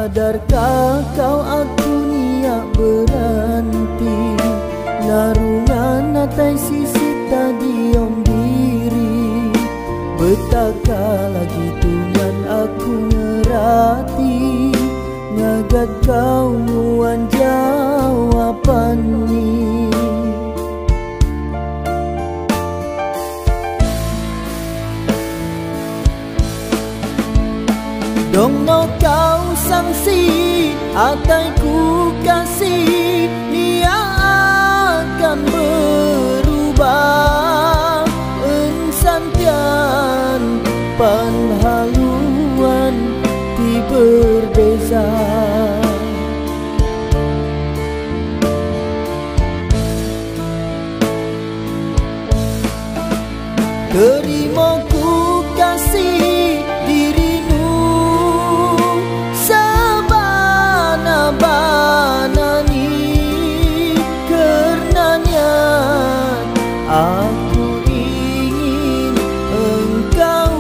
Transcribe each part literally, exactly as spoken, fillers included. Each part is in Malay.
Sadarkah kau aku niat berhenti, larungan atai sisi tadi om diri. Betaka lagi tungan aku ngerati, ngagat kau nuan jawapan ni. Dong no kau sangsi, atai ku kasih, dia akan berubah. Ensantian panhaluan ti berbeza. Terima ku kasih dirimu sabana-bana ni, karenanya aku ingin engkau.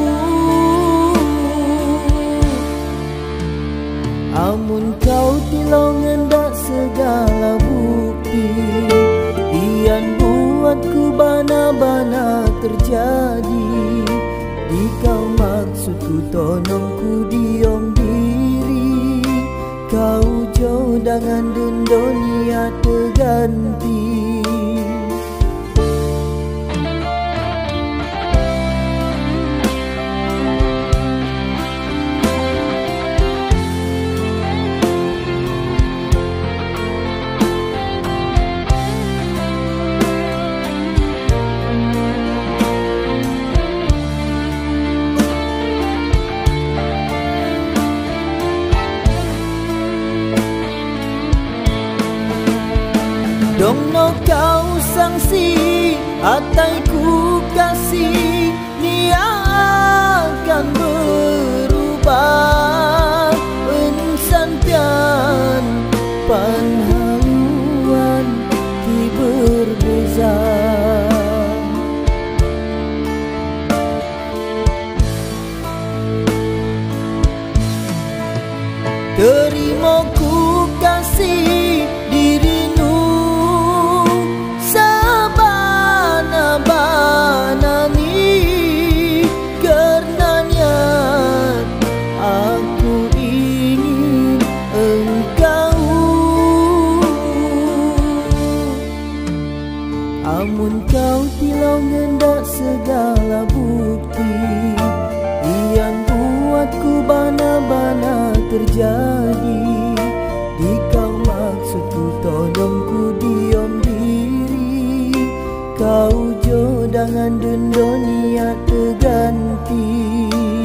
Amun kau tilong hendak segala bukti, ian buatku bana-bana terjadi. Di kau maksudku tonongku diom diri, kau jauh dengan dendonia terganti. Dong no kau sangsi, atai ku kasih, dia akan berubah. Ensantian panhaluan ti berbeza. Terima ku kasih dirimu sabana-bana ni, karenanya aku ingin engkau. Amun kau tilong hendak segala bukti, ian buatku bana-bana terjadi. Di kau maksudku tolongku diom diri, kau jo dengan dendonia terganti.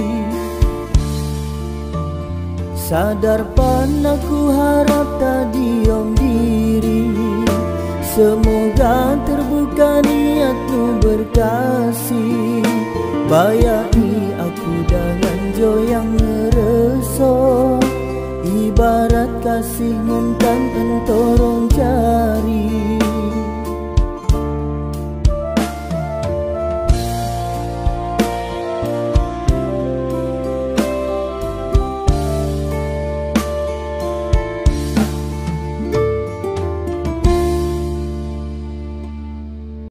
Sadar pan aku harap tadi om diri, semoga terbuka niatmu berkasih. Bayai aku dengan jo yang ngereso, ibarat kasih ngentan entoro